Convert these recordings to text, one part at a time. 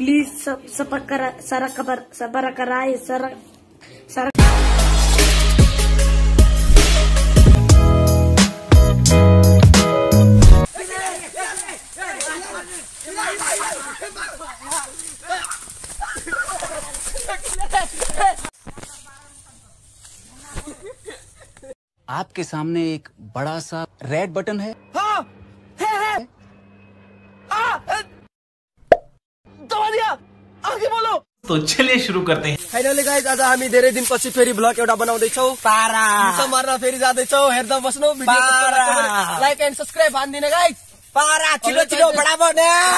Please subscribe. आपके सामने एक बड़ा सा रेड बटन है। हाँ, है। दबा दिया, आगे बोलो। तो चलिए शुरू करते हैं। फाइनली गाइज आज हामी धेरै दिनपछि फेरि ब्लग एउटा बनाउँदैछौ। पारा मुसा मार्न फेरि जाँदैछौ। हेर्दा बस्नु भिडियो लाइक एन्ड सब्स्क्राइब हान्दिने गाइज। पारा छिटो छिटो फटाफट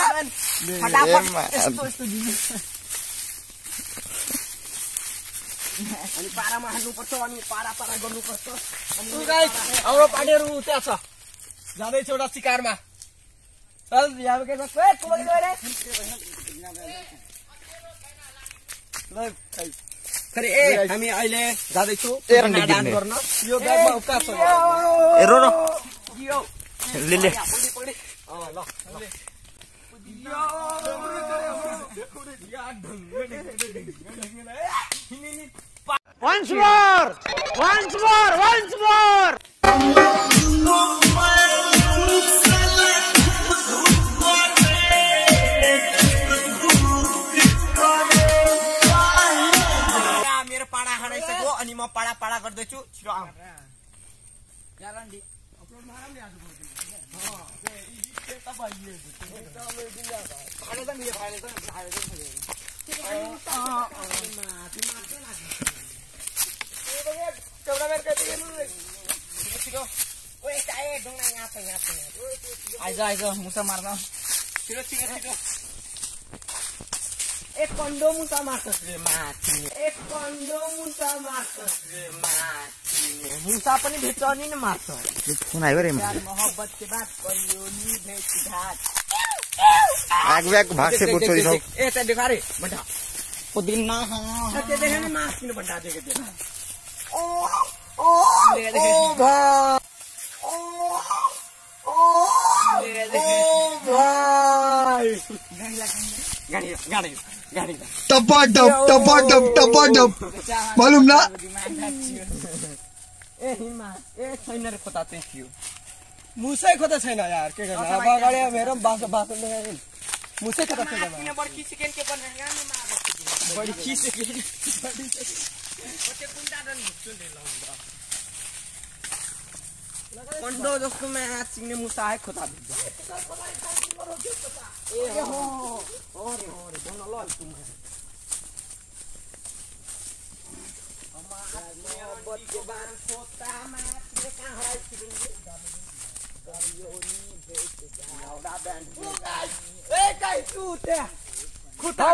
यस्तो दिनु। अनि पारामा हाल्नुपर्छ अनि पारा गर्नुपर्छ। अनि गाइज हाम्रो पार्टीहरु त्यहाँ छ, जाँदैछ एउटा शिकारमा। चल यहाँ के गर्छ ए कोले गरे खरे ए हामी अहिले जाँदैछौ डान्स गर्न। यो ब्यागमा उक्का छ ए रो यो ले ल once more मेरो पाडा हानिसक्यो अनि म पाडा गर्दैछु। छिटो आऊ ग्यारेन्टी अपलोड माराम ल्याछु आइज मुसा मार्न छिटो एक कन्डो मुसा मार्छस् रे माथि मुसा पनि भेट्छ अनि न मार्छ। कुन आयो रे मोहब्बत के बात करियो नि भेट घाट आग भाग से पूछो दिखाओ ए ते देखा रे बंटा पुदीना हां ते देखे नि मास किन बंटा देखे दे ओ भाई गाड़ी टपा मालूम ना ए हिमा ए छैन रे खोता चाहिँ थियो मुसै खोता छैन यार के गर्न अब अगाडि मेरो बासो देखाइन मुसै खोता छैन किन बडकी चिकन के बनेन गानी मा बडी खिसे कुन्डा रन चुन दे लाउँदा कन्डो जस्तो मा चिक्ने मुसा आए खोता ए हो रे बन ल तुम मोहब्बत के बार खोता मा के कहाँ हराइ छिरिन ए काई चुते खोता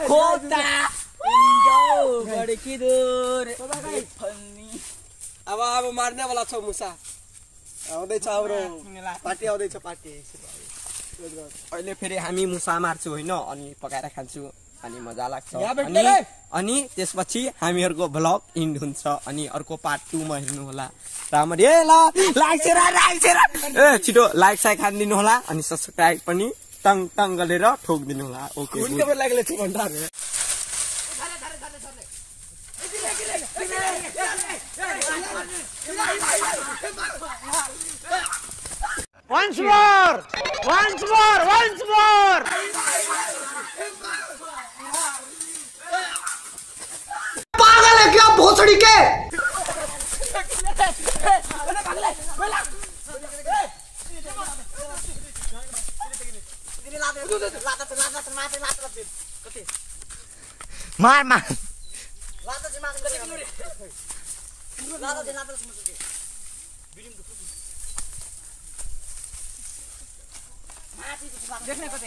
जाऊ गडे कि दूर फल्नी अब मार्ने वाला छ मुसा आउँदैछ हाम्रो पार्टी आउँदैछ पार्टी अहिले फेरि हामी मुसा मार्छु हैन अनि पकाएर खान्छु अनि मजा लाग्छ अनि त्यसपछि हामीहरुको भ्लग इन्ड हुन्छ अनि अर्को पार्ट 2 मा हेर्नु होला रामरी ए ल लाइक शेयर ए छिटो लाइक साइक हान्दिनु होला अनि सब्स्क्राइब पनि टङ गरेर ठोक दिनु होला। ओके कुन के लागले छु भन्दा रे once more पागल है क्या भोसड़ी के मार देखने को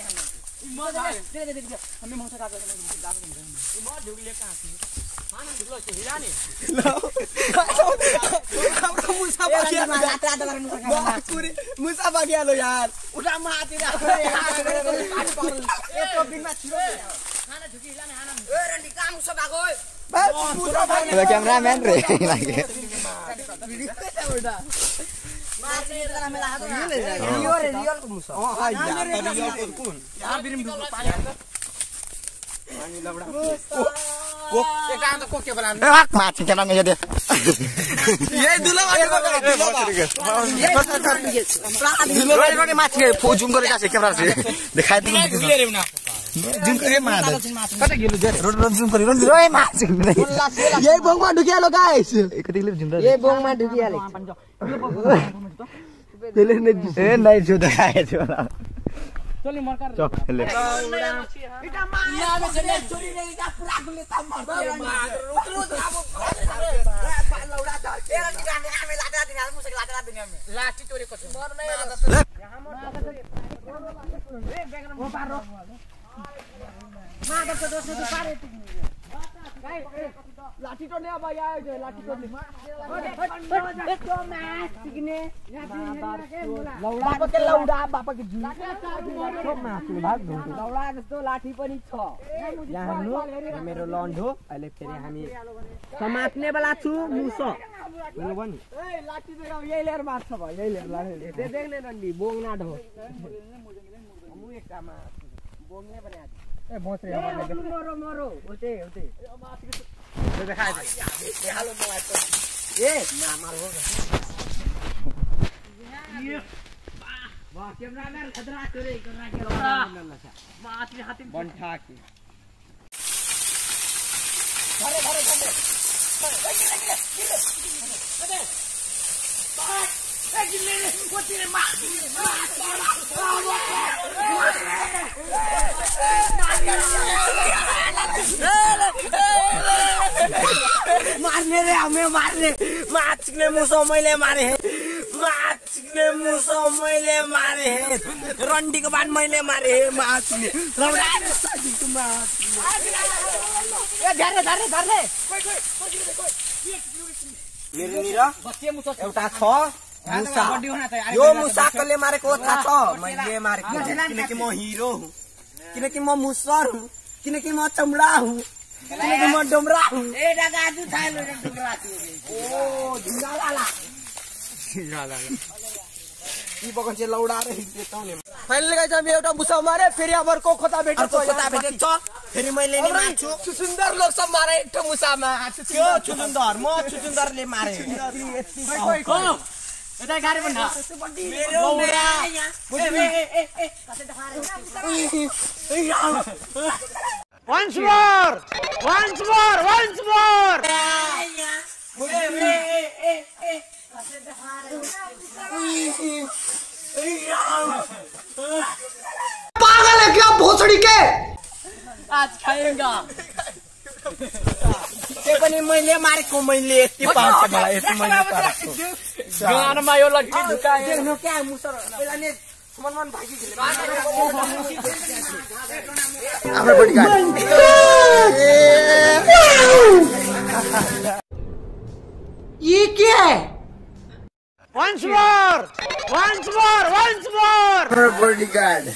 हमें मौसा का ढुगले कहाँ थी खाना ढुगलो छ हिरानी मुसा बागियालो यार उठा माथि खाना ढुकी हिलाने हाना ए रंडी काम मुसा बागो बस कैमरामैन रे लागे रियल को मुसा हां रियल को कुन यार बिरिम ढुक पानी हामी लौडा कोक एक टाइम त कोक के बनाउनु माछी क्या नाम दे यही दुलो दुलो माछी जुम गरेका छ क्यामेरा से देखाइ दिनु जुम करे माछ कता गेलु जे रोड जुम गरि रोड ओइ माछ यही बोङमा ढुकिहाल्यो गाइस कतिले जुम यही बोङमा ढुकिहाल्यो त्यसले नै ए नाइ जो देखाए थियो चल मरकार चले इटा माया छोरी ने इटा पुरा गुले ताम मार्छ लौडा छ तेरा निकाने हामी लाटा दिने हामी मुसक लाटा दिने हामी लाठी तोरेको छ मर्ने यहाँ मर्छ ए बेगरम ओ पारो मागा त दोस्रो त पारे लाठी तोड्ने अब आयो जो लाठी तोड्ने यस्तो म्याच सिक्ने लौडा के लौडा बापा के जु लौडा जस्तो लाठी पनि छ यहाँ हेर्नु मेरो लन्ड हो अहिले फेरि हामी समात्ने बेला छु मुसो हेलो भनि ए लाठी त यही लिएर मार्छ भयो यही लिएर लाठी देख्ने रन्डी बोङना ढो मु एक कामा बोङने पनि आज ए बस्रे मरो मरो ओते ओते देखा दे हालो मलाई त ए मार हो वाह क्यामेराम्यान खतरा तोरे करा के माछी हाथी बन्ठा की धरे धरे धरे ए गिल्ले कोतिरे माछी मार्ने रे हमें मार्ने माछने मुसो मैले मारे माछने मुसो मैले मारे रन्डी को बाद मैले मारे माछने लौडा साथीको माछने ए धरे धरे धरे मेरो निरा एउटा छ मुसा यो मुसाकले मारेको थाहा छ मैले मारेको किनकि म हिरो हुँ किनकि म मुसर हुँ किनकि म चमडा हुँ किनकि म डोमरा हुँ ए डागाजु थालो डोमरा ओ झिङ्गाला यी बगन चाहिँ लौडा रे हिँड्छौँ नि फाइनली गाइस हामी एउटा मुसा मारे फेरि अबरको खोता भेटेको छ फेरि मैले नि मार्छु सुन्दर लोक सब मारे एक ठो मुसामा त्यो चुचुन्दर म चुचुन्दरले मारे यता गाडी पनि मेरो लौडा Once more! Once more! Once more! पागल है क्या भोसड़ी के? आज खाएगा। ये पनि मैले मारेको मैले यति पाउँछ मलाई यति मैले पारेको। गानमा यो लट्ठी ढुकाए। देख्नु क्या मुसर पहिला नि मन भागी गेले। हाम्रो बडीगार्ड ये क्या है? Once more! Once more! Once more! हाम्रो बडीगार्ड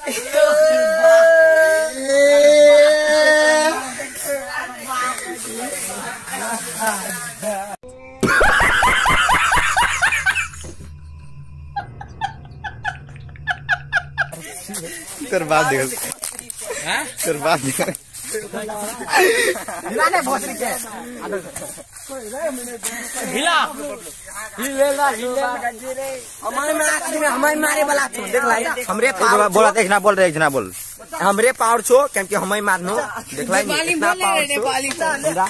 तेरे बाप देख तेरे बाप देख हिलाने भोसड़ी के हिला हिलेला हिला हमारे मारे वाला छो देख लाई हमरे पावर बोला एक ना बोल रहे एक ना बोल हमरे पावर छो क्योंकि हमें मारनो देख लाई इतना पावर छो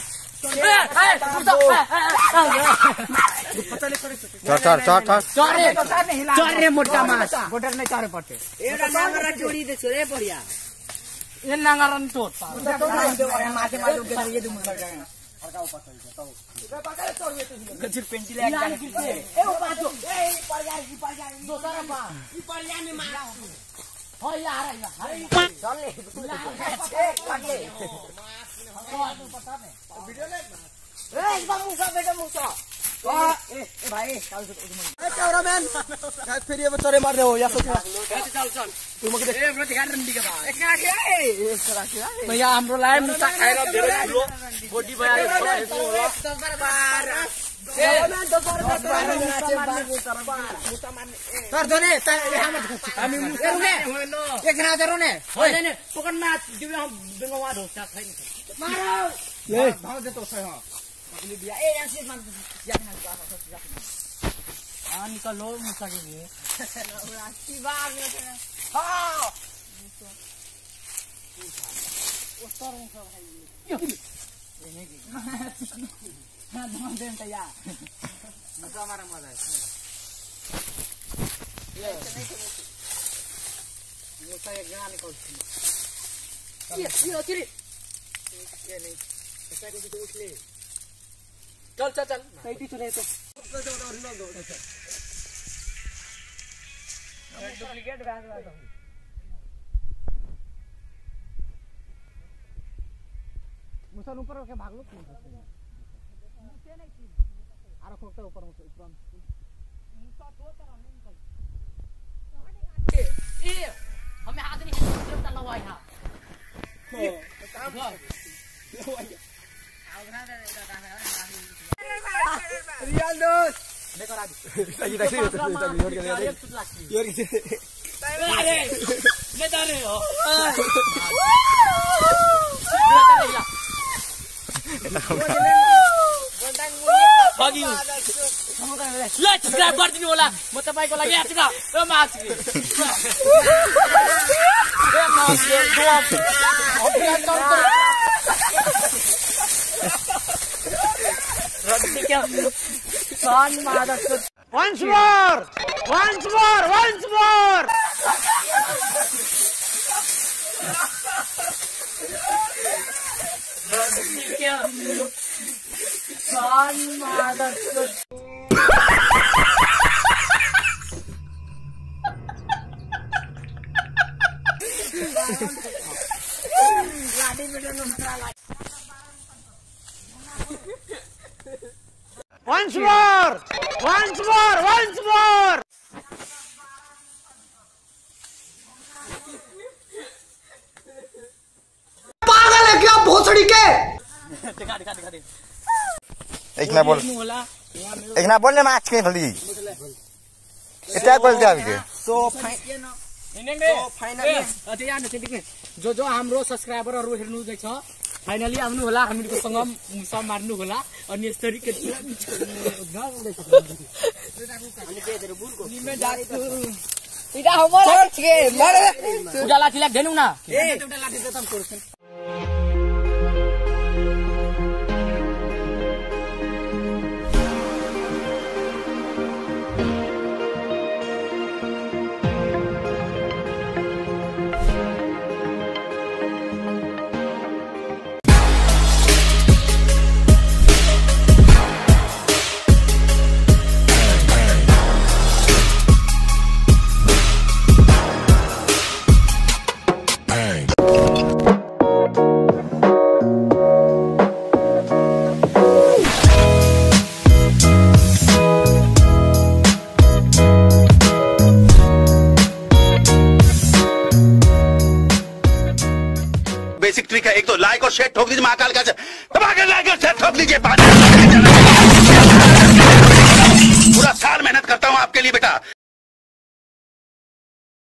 चढ़ चढ़ चढ़ चढ़ मोटा मास गोटर नहीं चढ़े पड़ते एटा नांगरा जोड़ी दे छोरे बढ़िया ये नांगरा न तोड़ माथे माथे के ये दुम लग जाएगा हड़का ऊपर चल जाता गजर पेंटी ले ए ओ बाजो ए पड़ जाए दूसरा पा ई पड़ जाए में मारा हो यार चल ले ए पकड़े पता नहीं वीडियो ले ए एकदम मुसा बेटा मुसा ए भाई चल कैमरामैन गाइस फिर ये बच्चे मार रहे हो या सोच चल चल तू मगे देख ए ब्रो दिखा रंडी के बाद एक ना के भैया हमरो लाइव मुसा खाएर धेरै ठुलो बॉडी बनाएर 10 बार तर दोने हामी मुरुने एकजना जरुने होइन पकडमा दिउँ बिंगो वा ढोसा छैन मारो ले भाउ दे तो छ ह पकली दिया ए यहाँ से मान या खाना का निकलो मुसा के लिए रास्ती बाग में हां उतर मुसा भाई ये नहीं हां दम दे तया मुसा हमारा मजा है ये मुसा एक गाना निकल ये चिरी ये नहीं ऐसा कुछ तो उसले चल चल चल सही चले तो डुप्लीकेट बैग लाता हूं मुसन ऊपर होके भाग लो मुझसे नहीं की आरो खोकता ऊपर मुझसे ऊपर मुसा दो तरह नहीं निकल ए हमें हाथ नहीं है लवा यहां हो काम लवाया आवरा दे रियल दोस्त देखो राजू सही देखिए योर के अरे ले जा रहे हो लाइक सब्स्क्राइब गरिदिनु होला म तपाईको लागि आछु र माछी Once more! Once more! Once more! Son mother. Once more! Once more! Once more! पागल है क्या भोसड़ी के दिखा दिखा दिखा दे एक ना बोलने में आज के भली क्या बोलते आप के सो फाइनली अझै यहाँ नछिटिके जो हाम्रो सब्स्क्राइबरहरु हेर्नु हुँदैछ फाइनली आउनु होला हामीको सँग मुसा मार्नु होला अनि यसरी के इटा हमर के मरे उडा लाठी लाग देनु ना ए उडा लाठी त हम करछन बेसिक ट्रिक है एक तो लाइक और शेयर ठोक दीजिए महाकाल का लाइक और शेयर ठोक दीजिए पूरा साल मेहनत करता हूँ आपके लिए बेटा